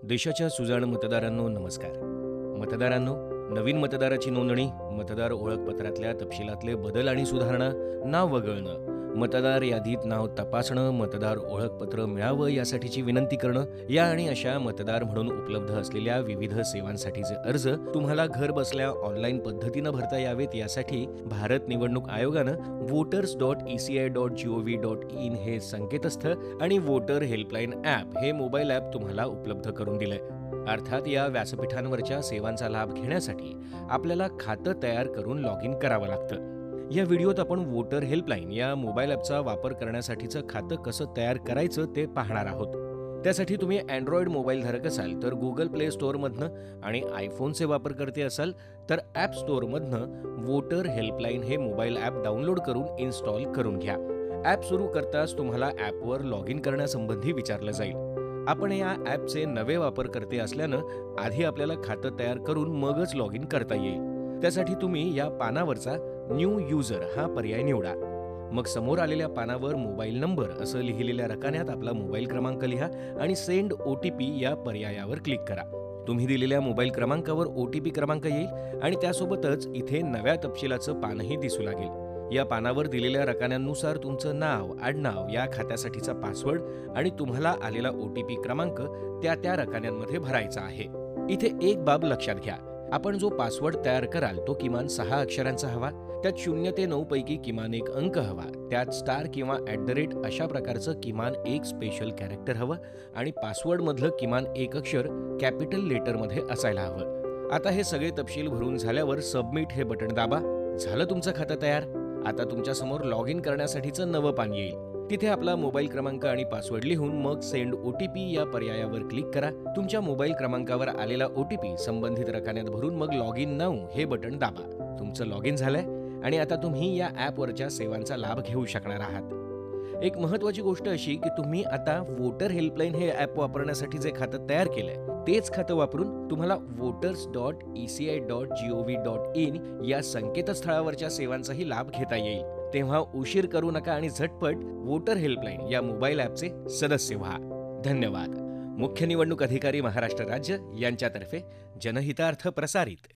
देशाच्या सुजाण मतदारांनो नमस्कार. मतदारांनो, नवीन मतदाराची नोंदणी, मतदार ओळखपत्रातल्या तपशिलातले बदल आणि सुधारणा, नाव वगळणं, मतदार यादीत नाव तपासणं, मतदार ओळखपत्र मिळावं यासाठीची विनंती करणं, या आणि अशा मतदार म्हणून उपलब्ध असलेल्या विविध सेवांसाठीचे अर्ज तुम्हाला घर बसल्या ऑनलाईन पद्धतीनं भरता यावेत यासाठी भारत निवडणूक आयोगानं voters.eci.gov.in हे संकेतस्थळ आणि वोटर हेल्पलाईन ॲप हे मोबाईल ॲप तुम्हाला उपलब्ध करून दिलंय. अर्थात या व्यासपीठांवरच्या सेवांचा लाभ घेण्यासाठी आपल्याला खातं तयार करून लॉग इन करावं लागतं. या व्हिडिओत आपण वोटर हेल्पलाईन या मोबाईल ॲपचा वापर करण्यासाठीचं खातं कसं तयार करायचं ते पाहणार आहोत. त्यासाठी तुम्ही अँड्रॉइड मोबाईल धारक असाल तर गुगल प्ले स्टोअरमधनं आणि आयफोनचे वापरकर्ते असाल तर ॲप स्टोअरमधनं वोटर हेल्पलाईन हे मोबाईल ॲप डाउनलोड करून इन्स्टॉल करून घ्या. ॲप सुरू करताच तुम्हाला ॲपवर लॉग इन करण्यासंबंधी विचारलं जाईल. आपण या ॲपचे नवे वापरकर्ते असल्यानं आधी आपल्याला खातं तयार करून मगच लॉग इन करता येईल. त्यासाठी तुम्ही या पानावरचा न्यू युजर हा पर्याय निवडा. मग समोर आलेल्या पानावर मोबाईल नंबर असं लिहिलेल्या रकान्यात आपला मोबाईल क्रमांक लिहा आणि सेंड OTP या पर्यायावर क्लिक करा. तुम्ही दिलेल्या मोबाईल क्रमांकावर OTP क्रमांक येईल आणि त्यासोबतच इथे नव्या तपशिलाचं पानही दिसू लागेल. या पानावर दिलेल्या रकान्यांनुसार तुमचं नाव, आडनाव, या खात्यासाठीचा पासवर्ड आणि तुम्हाला आलेला OTP क्रमांक त्या रकान्यांमध्ये भरायचा आहे. इथे एक बाब लक्षात घ्या. आपण जो पासवर्ड तयार कराल तो किमान 6 अक्षरांचा हवा, त्यात 0 ते 9 पैकी किमान एक अंक हवा, त्यात स्टार किंवा @ अशा प्रकारचं किमान एक स्पेशल कॅरेक्टर हवं आणि पासवर्डमधलं किमान एक अक्षर कॅपिटल लेटरमध्ये असायला हवं. आता हे सगळे तपशील भरून झाल्यावर सबमिट हे बटन दाबा. झालं तुमचं खातं तयार. आता तुमच्यासमोर लॉग इन करण्यासाठीचं नवं पान येईल. तिथे आपला मोबाईल क्रमांक आणि पासवर्ड लिहून मग सेंड OTP या पर्यायावर क्लिक करा. तुमच्या मोबाईल क्रमांकावर आलेला OTP संबंधित रकान्यात भरून मग लॉग इन नाऊ हे बटन दाबा. तुमचं लॉग इन झालंय आणि आता तुम्ही या ॲपवरच्या सेवांचा लाभ घेऊ शकणार आहात. एक महत्त्वाची गोष्ट अशी की तुम्ही आता वोटर हेल्पलाईन हे ॲप वापरण्यासाठी जे खातं तयार केलंय तेच खातं वापरून तुम्हाला voters.eci.gov.in या संकेतस्थळावरच्या सेवांचाही लाभ घेता येईल. तेव्हा उशीर करू नका आणि झटपट वोटर हेल्पलाईन या मोबाईल ॲपचे सदस्य व्हा. धन्यवाद. मुख्य निवडणूक अधिकारी महाराष्ट्र राज्य यांच्यातर्फे जनहितार्थ प्रसारित.